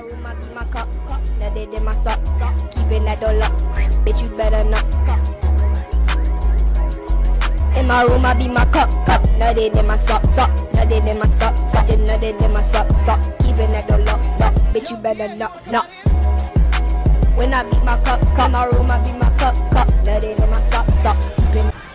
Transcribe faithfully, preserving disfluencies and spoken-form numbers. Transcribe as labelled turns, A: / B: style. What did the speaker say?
A: my room, I be my cup, cup. Nutted in my sock, sock. Keeping that door locked. Bitch, you better not. In my room, I be my cup, cup. Nutted in my sock, sock. Nutted in my sock, sock. Just nutted in my sock, sock. Keeping that door locked, locked. Bitch, you better not, not. When I beat my cup, cup. In my room, I be my cup, cup. Nutted in my sock, sock. Keeping